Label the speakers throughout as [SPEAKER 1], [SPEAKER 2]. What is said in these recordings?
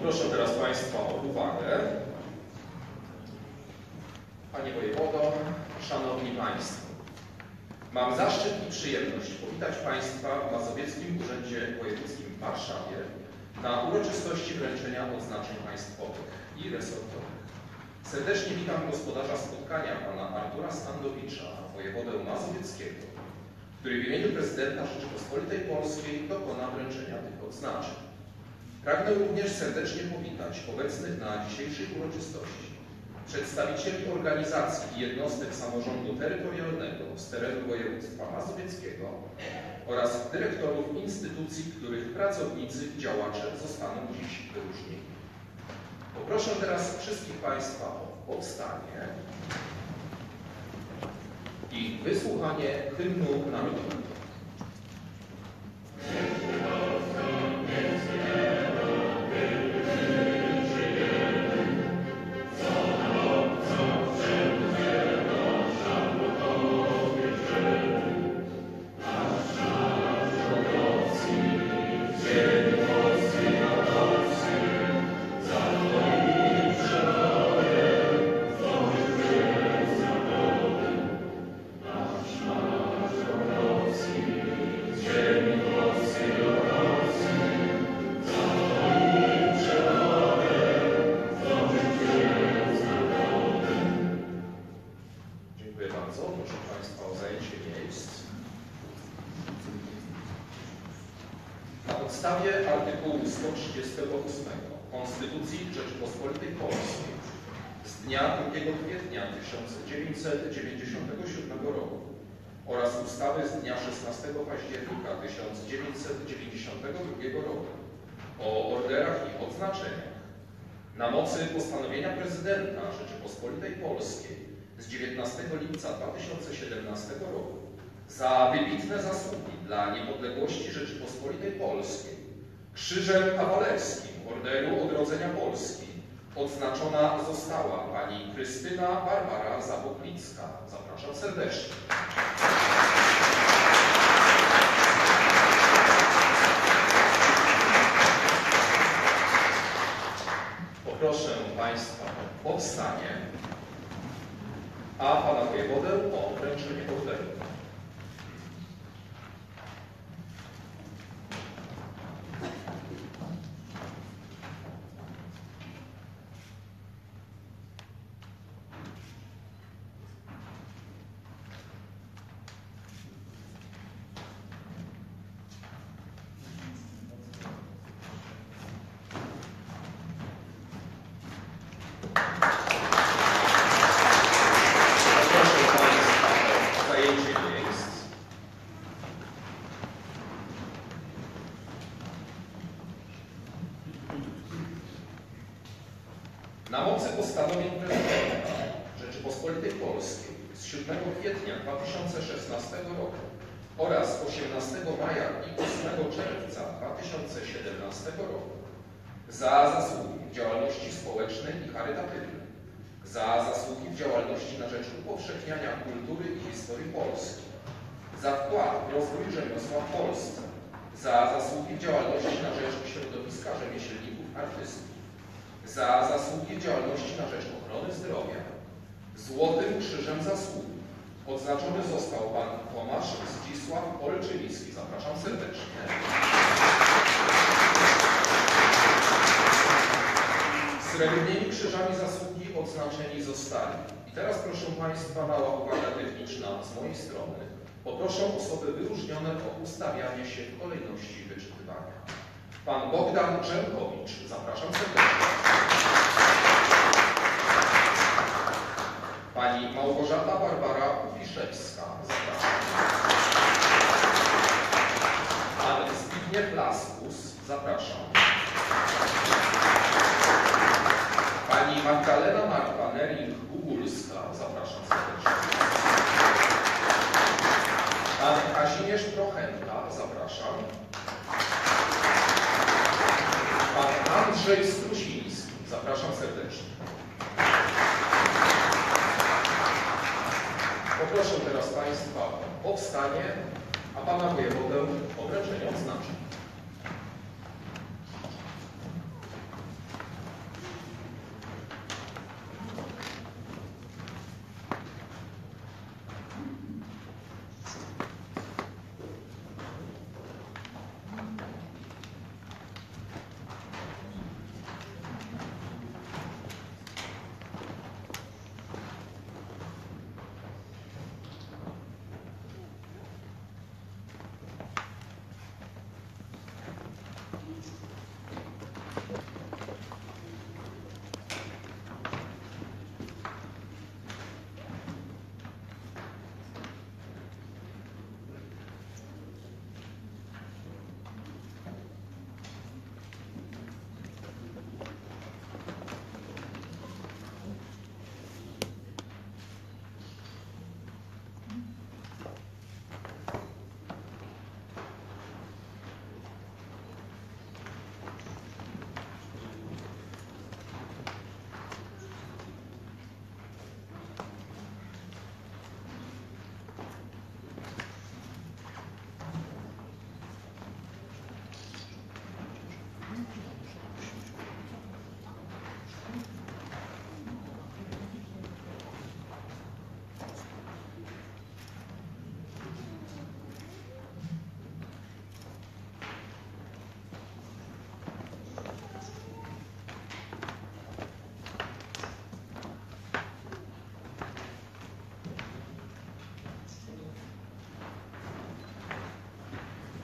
[SPEAKER 1] Poproszę teraz Państwa o uwagę. Panie Wojewodo, Szanowni Państwo, mam zaszczyt i przyjemność powitać Państwa w Mazowieckim Urzędzie Wojewódzkim w Warszawie na uroczystości wręczenia odznaczeń państwowych i resortowych. Serdecznie witam gospodarza spotkania, pana Artura Standowicza, wojewodę mazowieckiego, który w imieniu prezydenta Rzeczypospolitej Polskiej dokona wręczenia tych odznaczeń. Pragnę również serdecznie powitać obecnych na dzisiejszej uroczystości przedstawicieli organizacji i jednostek samorządu terytorialnego z terenu województwa mazowieckiego oraz dyrektorów instytucji, których pracownicy i działacze zostaną dziś wyróżnieni. Poproszę teraz wszystkich Państwa o powstanie i wysłuchanie hymnu narodowego. Na podstawie artykułu 138 Konstytucji Rzeczypospolitej Polskiej z dnia 2 kwietnia 1997 roku oraz ustawy z dnia 16 października 1992 roku o orderach i odznaczeniach, na mocy postanowienia prezydenta Rzeczypospolitej Polskiej z 19 lipca 2017 roku za wybitne zasługi dla niepodległości Rzeczypospolitej Polskiej Krzyżem Kawalerskim Orderu Odrodzenia Polski odznaczona została pani Krystyna Barbara Zaboklicka. Zapraszam serdecznie. Poproszę Państwa o powstanie, a pana wojewodę o wręczenie orderu. Na mocy postanowień prezydenta Rzeczypospolitej Polskiej z 7 kwietnia 2016 roku oraz 18 maja i 8 czerwca 2017 roku za zasługi w działalności społecznej i charytatywnej, za zasługi w działalności na rzecz upowszechniania kultury i historii Polski, za wkład w rozwój rzemiosła w Polsce, za zasługi w działalności na rzecz środowiska rzemieślników artystów, za zasługi w działalności na rzecz ochrony zdrowia Złotym Krzyżem Zasługi odznaczony został pan Tomasz Zdzisław Olczyński. Zapraszam serdecznie. Srebrnymi Krzyżami Zasługi odznaczeni zostali. I teraz, proszę Państwa, mała uwaga techniczna z mojej strony. Poproszę osoby wyróżnione o ustawianie się w kolejności wyczytywania. Pan Bogdan Dżemkowicz. Zapraszam serdecznie. Pani Małgorzata Barbara Kufiszewska. Zapraszam. Pan Zbigniew Laskus. Zapraszam. Pani Magdalena Marta Nering-Gugulska. Zapraszam serdecznie. Pan Kazimierz Prochenka. Zapraszam. Pan Andrzej Strusiński. Zapraszam serdecznie. Poproszę teraz Państwa o powstanie, a pana wojewodę o wręczenie odznaczeń.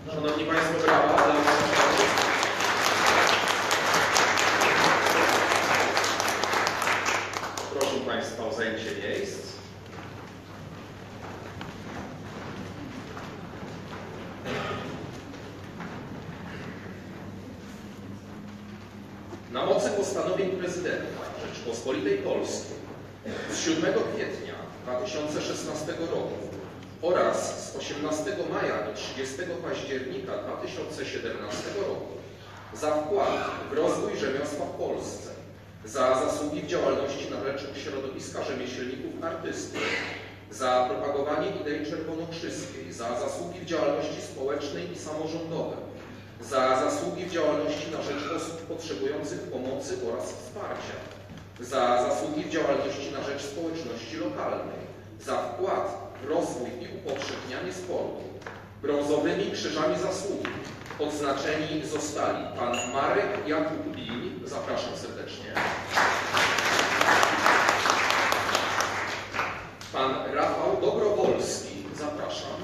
[SPEAKER 1] Szanowni Państwo, brawa dla marszałków. Proszę Państwa o zajęcie miejsc. Na mocy postanowień prezydenta Rzeczypospolitej Polskiej z 7 kwietnia 2016 roku oraz z 18 maja do 30 października 2017 roku za wkład w rozwój rzemiosła w Polsce, za zasługi w działalności na rzecz środowiska rzemieślników artystów, za propagowanie idei czerwonokrzyskiej, za zasługi w działalności społecznej i samorządowej, za zasługi w działalności na rzecz osób potrzebujących pomocy oraz wsparcia, za zasługi w działalności na rzecz społeczności lokalnej, za wkład w rozwój i upowszechnianie sportu. Brązowymi krzyżami zasługi odznaczeni zostali pan Marek Jakub Biń, zapraszam serdecznie, pan Rafał Dobrowolski, zapraszam,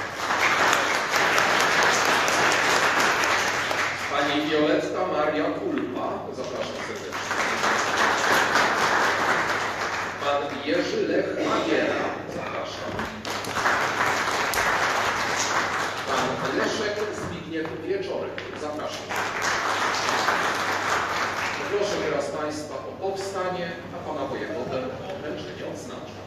[SPEAKER 1] pani Wioletta Maria Kulpa, zapraszam serdecznie, pan Jerzy Lech Magiera, zapraszam, pan Leszek Zbigniew Wieczorek, zapraszam. Proszę teraz Państwa o powstanie, a pana wojewodę o wręczenie odznaczeń.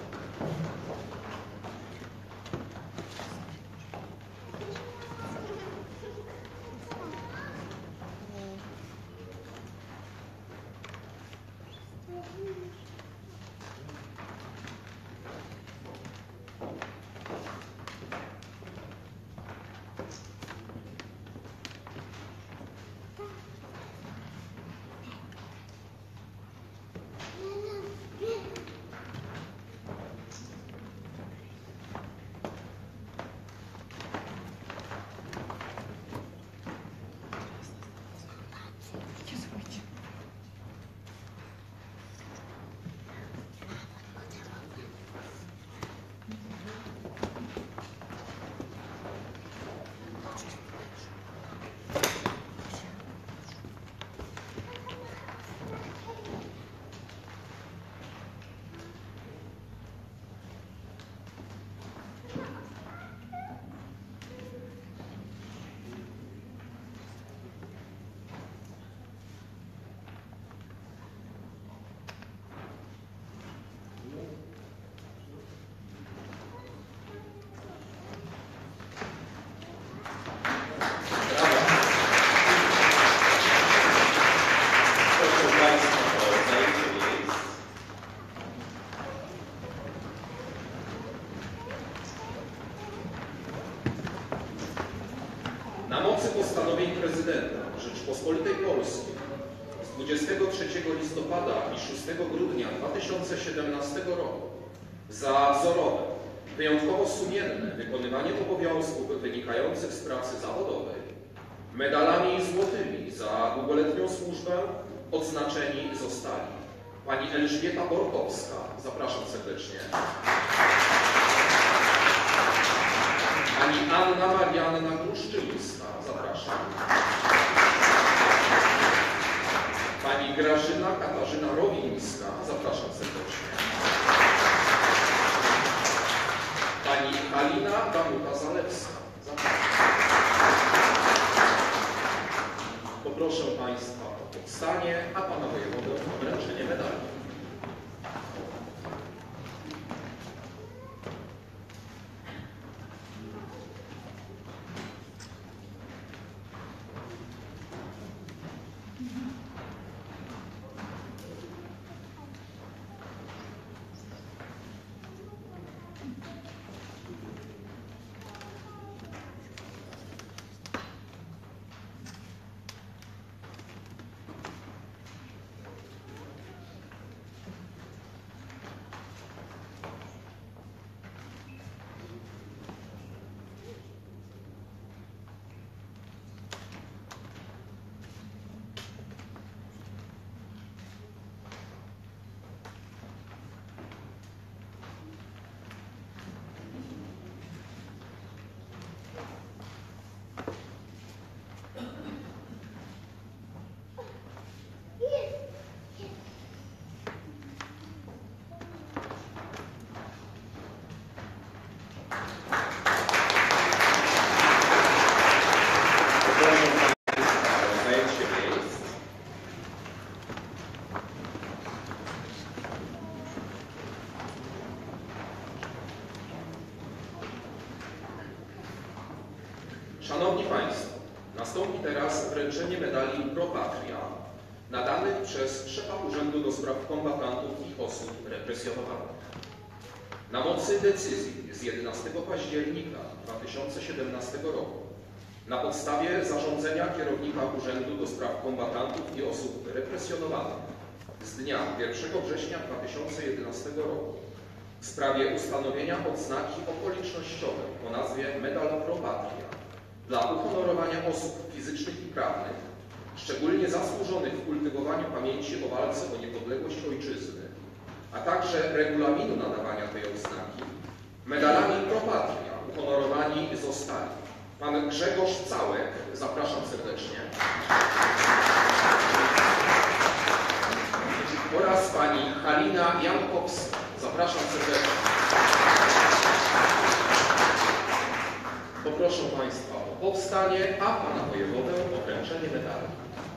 [SPEAKER 1] Na mocy postanowień prezydenta Rzeczypospolitej Polskiej z 23 listopada i 6 grudnia 2017 roku za wzorowe, wyjątkowo sumienne wykonywanie obowiązków wynikających z pracy zawodowej medalami złotymi za długoletnią służbę odznaczeni zostali pani Elżbieta Borkowska, zapraszam serdecznie, pani Anna Marianna Gruszczyńska, zapraszam, pani Grażyna Katarzyna Rowińska, zapraszam serdecznie, pani Halina Danuta-Zalewska, zapraszam. Poproszę Państwa o powstanie, a Pana wojewodę o wręczenie medali. Szanowni Państwo, nastąpi teraz wręczenie medali Pro Patria nadanych przez szefa Urzędu do Spraw Kombatantów i Osób Represjonowanych. Na mocy decyzji z 11 października 2017 roku, na podstawie zarządzenia kierownika Urzędu do Spraw Kombatantów i Osób Represjonowanych z dnia 1 września 2011 roku w sprawie ustanowienia odznaki okolicznościowej o nazwie Medal Pro Patria dla uhonorowania osób fizycznych i prawnych, szczególnie zasłużonych w kultywowaniu pamięci o walce o niepodległość Ojczyzny, a także regulaminu nadawania tej odznaki, medalami Pro Patria uhonorowani zostali pan Grzegorz Całek, zapraszam serdecznie, oraz pani Halina Jankowska, zapraszam serdecznie. Poproszę Państwa o powstanie, a Pana Wojewodę o wręczenie medalu.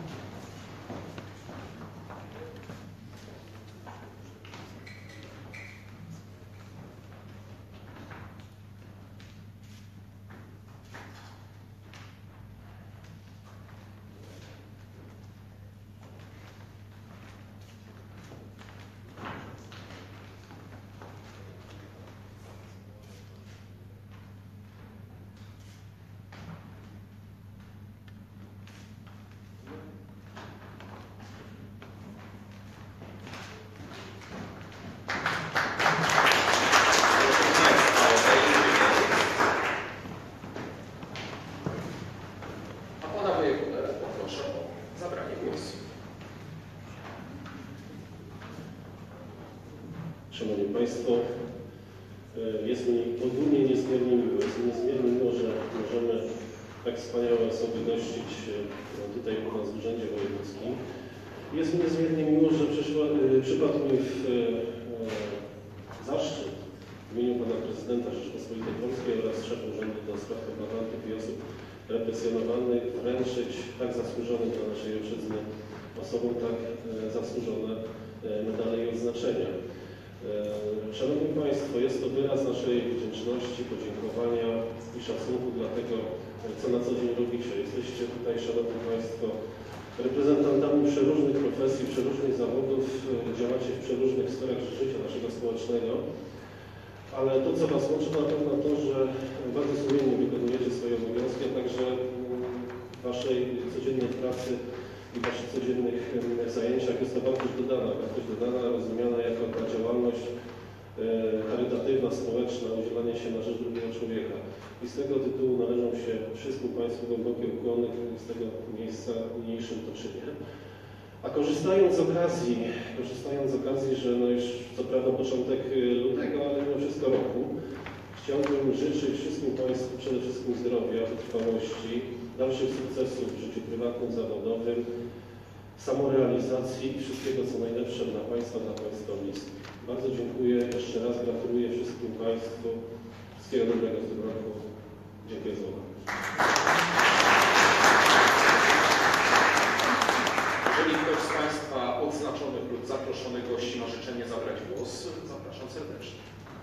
[SPEAKER 2] Szanowni Państwo, jest mi ogólnie niezmiernie miło, że możemy tak wspaniałe osoby gościć tutaj u nas w Urzędzie Wojewódzkim. Jest mi niezmiernie miło, że przypadł mi zaszczyt w imieniu Pana Prezydenta Rzeczypospolitej Polskiej oraz szefa Urzędu do Spraw Kombatantów i Osób Represjonowanych wręczyć tak zasłużonym dla naszej ojczyzny osobom tak zasłużone medale i odznaczenia. Szanowni Państwo, jest to wyraz naszej wdzięczności, podziękowania i szacunku dla tego, co na co dzień robicie. Jesteście tutaj, Szanowni Państwo, reprezentantami przeróżnych profesji, przeróżnych zawodów, działacie w przeróżnych sferach życia naszego społecznego, ale to, co Was łączy, to na pewno to, że bardzo sumiennie wykonujecie swoje obowiązki, a także w Waszej codziennej pracy i w Waszych codziennych zajęciach jest to wartość dodana, rozumiana jako ta działalność charytatywna, społeczna, udzielanie się na rzecz drugiego człowieka. I z tego tytułu należą się wszystkim Państwu głębokie ukłony, z tego miejsca niniejszym to czynię. A korzystając z okazji, że no już co prawda początek lutego, ale mimo wszystko roku, chciałbym życzyć wszystkim Państwu przede wszystkim zdrowia, wytrwałości, dalszych sukcesów w życiu prywatnym, zawodowym, samorealizacji i wszystkiego, co najlepsze dla Państwa, dla Państwa bliskich. Bardzo dziękuję, jeszcze raz gratuluję wszystkim Państwu. Wszystkiego dobrego w tym roku. Dziękuję za uwagę.
[SPEAKER 1] Jeżeli ktoś z Państwa odznaczonych lub zaproszonych gości ma życzenie zabrać głos, zapraszam serdecznie.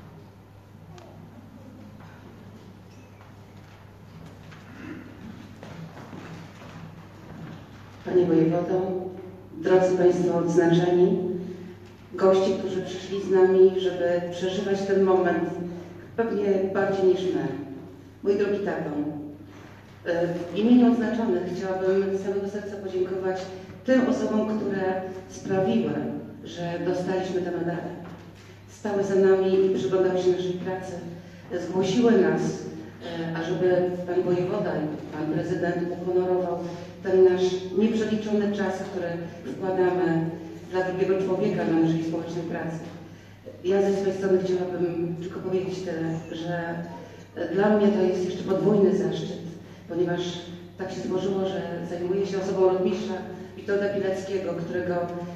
[SPEAKER 3] Panie Wojewodo, drodzy Państwo odznaczeni, gości, którzy przyszli z nami, żeby przeżywać ten moment pewnie bardziej niż my. Mój drogi tato, w imieniu odznaczonych chciałabym z całego serca podziękować tym osobom, które sprawiły, że dostaliśmy te medale. Stały za nami i przyglądały się naszej pracy, zgłosiły nas, ażeby Pan Wojewoda i Pan Prezydent uhonorował ten nasz nieprzeliczony czas, który wkładamy dla drugiego człowieka na naszej społecznej pracy. Ja ze swojej strony chciałabym tylko powiedzieć tyle, że dla mnie to jest jeszcze podwójny zaszczyt, ponieważ tak się złożyło, że zajmuję się osobą rotmistrza Witolda Pileckiego, którego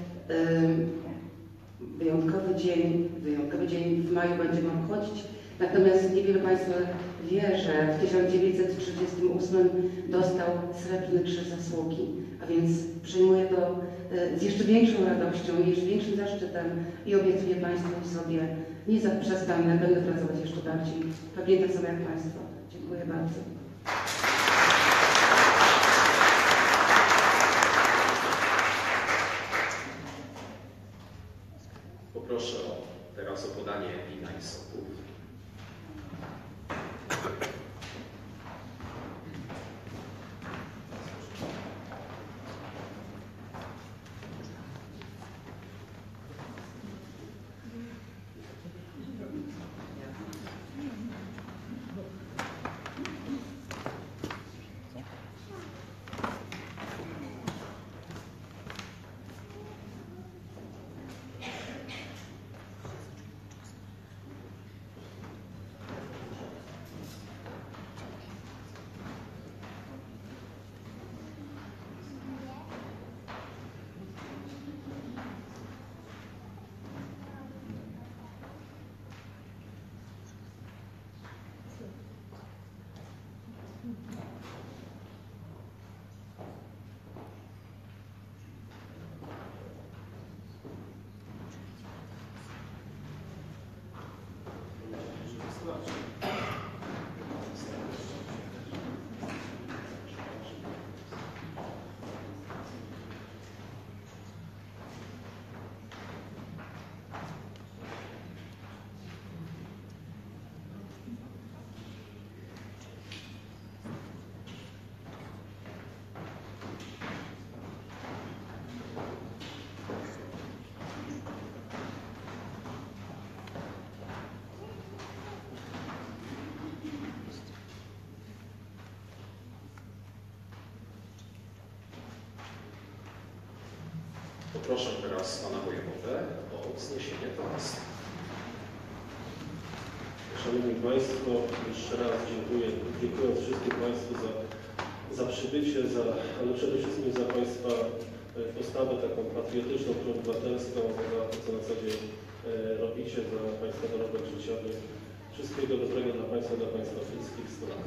[SPEAKER 3] wyjątkowy dzień w maju będziemy obchodzić. Natomiast niewiele Państwa wie, że w 1938 dostał Srebrny Krzyż Zasługi, a więc przyjmuję to z jeszcze większą radością i jeszcze większym zaszczytem i obiecuję Państwu i sobie, nie zaprzestanę, będę pracować jeszcze bardziej, pewnie tak samo jak Państwo. Dziękuję bardzo.
[SPEAKER 1] Proszę teraz pana wojewodę o wzniesienie toastu.
[SPEAKER 2] Szanowni Państwo, jeszcze raz dziękuję wszystkim Państwu za przybycie, ale przede wszystkim za Państwa postawę taką patriotyczną, proobywatelską, za to, co na co dzień robicie, za Państwa dorobek życiowy. Wszystkiego dobrego dla Państwa wszystkich stron.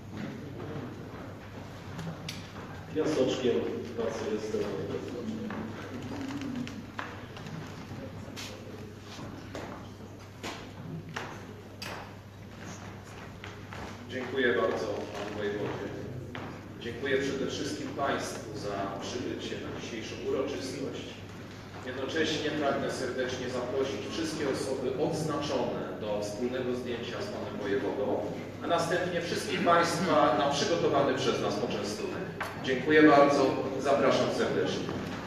[SPEAKER 2] Ja soczkiem pracy jestem.
[SPEAKER 1] Dziękuję bardzo panu wojewodzie. Dziękuję przede wszystkim Państwu za przybycie na dzisiejszą uroczystość. Jednocześnie pragnę serdecznie zaprosić wszystkie osoby odznaczone do wspólnego zdjęcia z panem wojewodą, a następnie wszystkich Państwa na przygotowany przez nas poczęstunek. Dziękuję bardzo, zapraszam serdecznie.